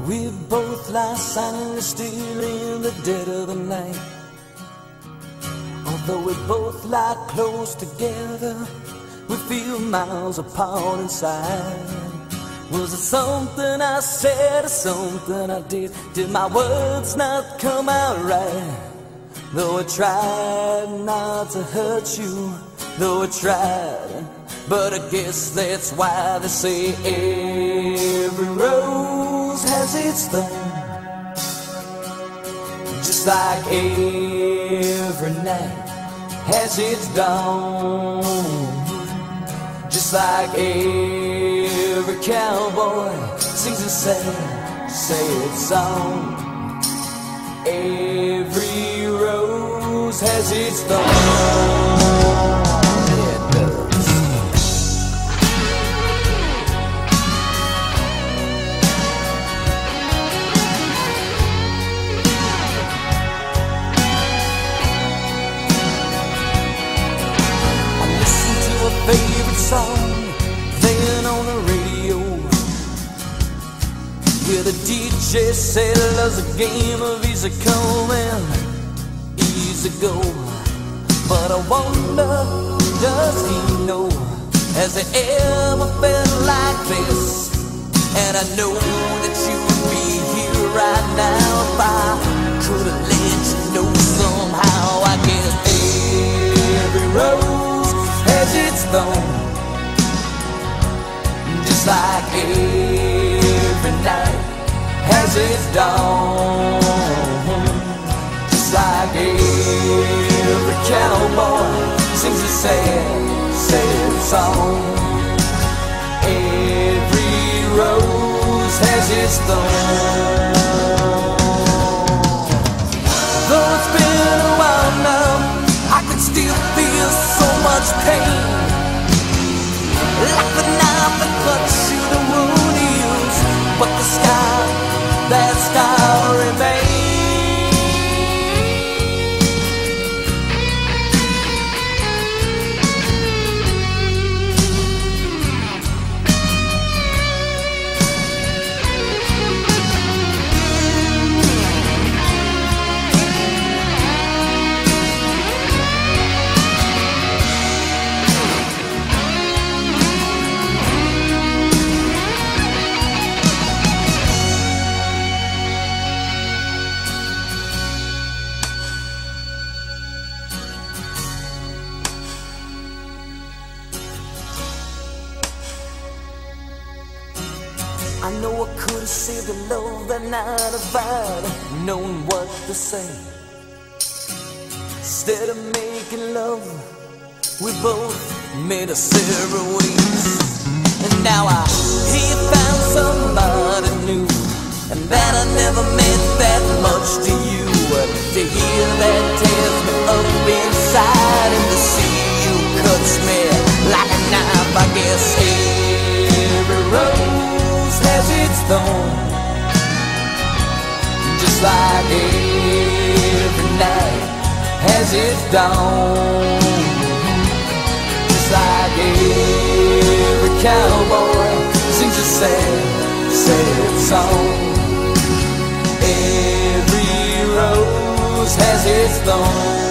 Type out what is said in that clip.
We both lie silently still in the dead of the night. Although we both lie close together, we feel miles apart inside. Was it something I said or something I did? Did my words not come out right? Though I tried not to hurt you, though I tried, but I guess that's why they say every rose has its thorn. Just like every night has its dawn. Just like every cowboy sings a sad song. Every rose has its thorn. It does. I listen to a favorite song playing on the radio, where the DJ said love's a game of easy come and easy go. But I wonder, does he know? Has it ever felt like this? And I know that you would be here right now if I could have let you know somehow. I guess every rose has its thorn. Just like every night has its dawn. Just like every cowboy sings a sad song. Every rose has its thorn. Though it's been a while now, I can still feel so much pain, like the knife that cuts you, the wound heals, but the scar, that scar remains. I know I could have saved the love that night if I'd known what to say. Instead of making love, we both made us separate ways. And now I hear you found somebody new, and that I never meant that much to you. To hear that tears me up inside, and to see you cuts me like a knife. I guess every rose has its thorn. Just like every night has its dawn. Just like every cowboy sings a sad song. Every rose has its thorn.